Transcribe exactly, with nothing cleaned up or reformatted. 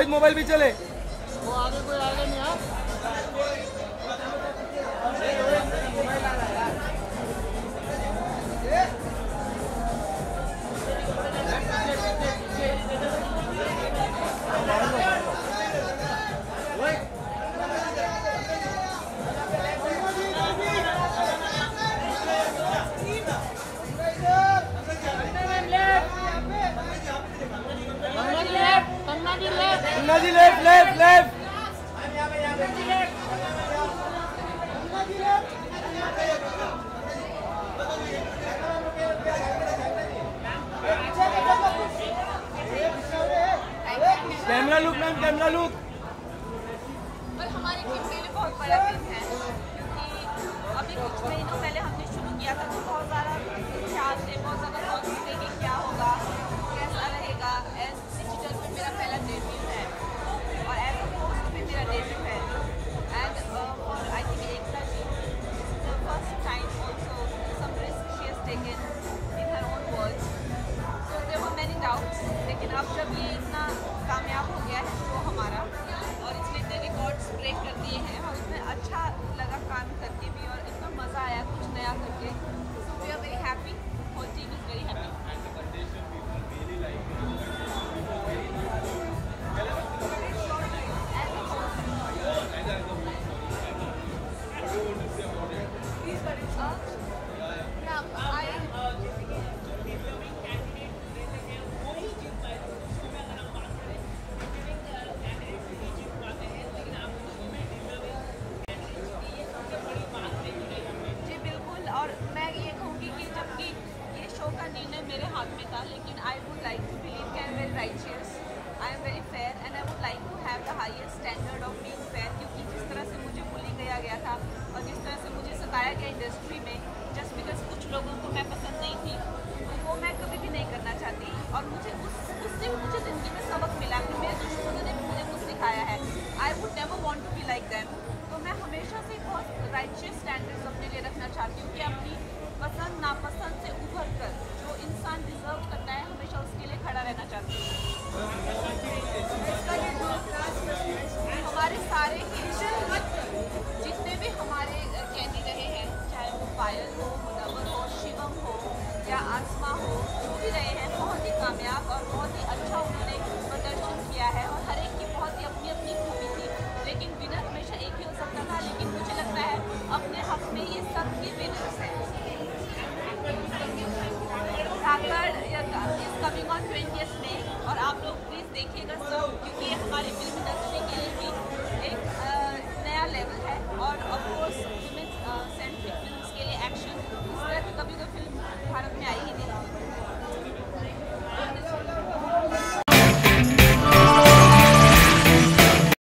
Rohit mobile भी चले। वो आगे कोई आएगा नहीं यार। Ganga ji left left left. Camera look ma'am, camera look. पर हमारे टीम के लिए बहुत बड़ा दिन है क्योंकि अभी कुछ महीनों पहले हमने शुरू किया था तो बहुत ज़्यादा ख्याल थे, बहुत ज़्यादा कॉन्सेंट्रेट थे कि क्या होगा, कैसा रहेगा। एज डिजिटल पे मेरा पहला डेब्यू है और एज अ होस्ट पे मेरा डेब्यू है। And for I think Ekta ji this is the first time also some risk she has taken in her own words. So there were many doubts, लेकिन अब जब ये इतना कामयाब हो गया है शो हमारा और इसने इतने रिकॉर्ड्स ब्रेक कर दिए हैं और उसमें अच्छा लगा काम करके भी और इतना मज़ा आया कुछ नया करके। So we are very happy, whole team is very happy. और मैं ये कहूँगी कि जबकि ये शो का निर्णय मेरे हाथ में था, लेकिन I would like to believe कि I am very righteous, I am very fair and I would like to have the highest standard of being fair. क्योंकि जिस तरह से मुझे बुली किया गया था और जिस तरह से मुझे सताया गया इंडस्ट्री में जस्ट बिकॉज कुछ लोगों को मैं पसंद नहीं थी, तो वो मैं कभी भी नहीं करना चाहती। और मुझे उस उससे मुझे ज़िंदगी में सबक मिला कि मेरे दुश्मनों ने भी मुझे कुछ सिखाया है। I would never want to be like them. तो मैं हमेशा से बहुत राइचियस स्टैंडर्ड्स अपने लिए रखना चाहती हूँ कि अपनी पसंद नापसंद से उभर कर जो इंसान डिजर्व करता है हमेशा उसके लिए खड़ा रहना चाहती हूँ। हमारे सारे जितने भी हमारे कैदी रहे हैं, चाहे वो पायल हो, मुनव्वर हो, शिवम हो या आसमा हो, जो भी रहे हैं बहुत ही कामयाब और बहुत ही अच्छा उन्होंने प्रदर्शन किया है और हर एक की बहुत ही अपनी अपनी खूबी थी। लेकिन विनर हमेशा एक ही हो सकता था, लेकिन मुझे लगता है अपने हक में ये सब के विनर्स हैं। Dhaakad is coming on twentieth में और आप लोग प्लीज़ देखिए